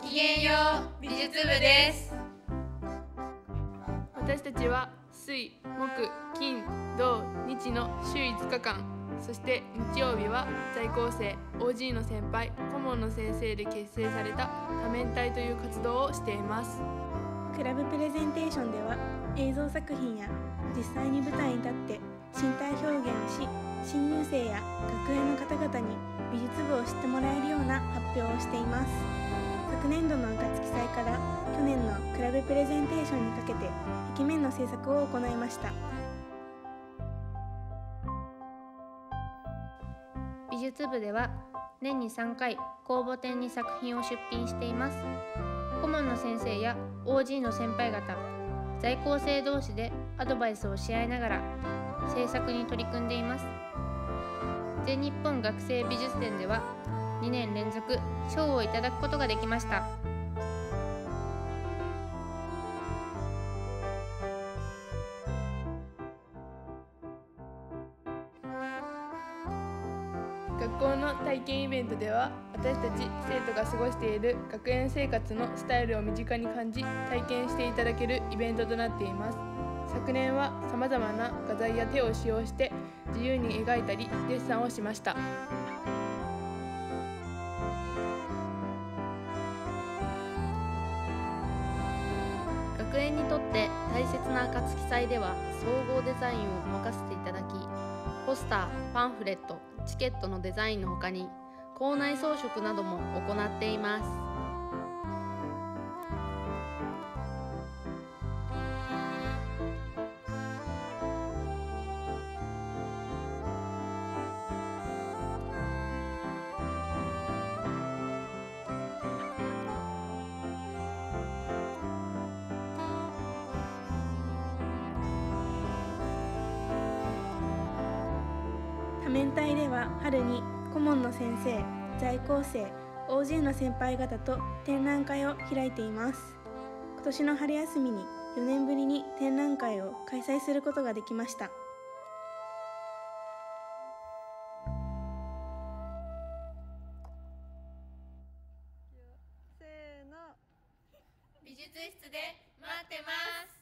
きげんよう、美術部です。 私たちは水、木、金、土、日の週5日間、そして日曜日は在校生、OG の先輩、顧問の先生で結成された多面体という活動をしています。 クラブプレゼンテーションでは映像作品や実際に舞台に立って身体表現をし、新入生や学園の方々に美術部を知ってもらえるような発表をしています。昨年度の暁祭から去年のクラブプレゼンテーションにかけて壁面の制作を行いました。 美術部では年に3回公募展に作品を出品しています。顧問の先生や OG の先輩方、在校生同士でアドバイスをし合いながら制作に取り組んでいます。全日本学生美術展では2年連続賞をいただくことができました。 学校の体験イベントでは私たち生徒が過ごしている学園生活のスタイルを身近に感じ体験していただけるイベントとなっています。昨年はさまざまな画材や手を使用して自由に描いたりデッサンをしました。 学園にとって大切な暁祭では総合デザインを任せていただき、ポスター、パンフレット、チケットのデザインのほかに校内装飾なども行っています。 多面体では春に顧問の先生、在校生、OG の先輩方と展覧会を開いています。今年の春休みに4年ぶりに展覧会を開催することができました。 美術室で待ってます。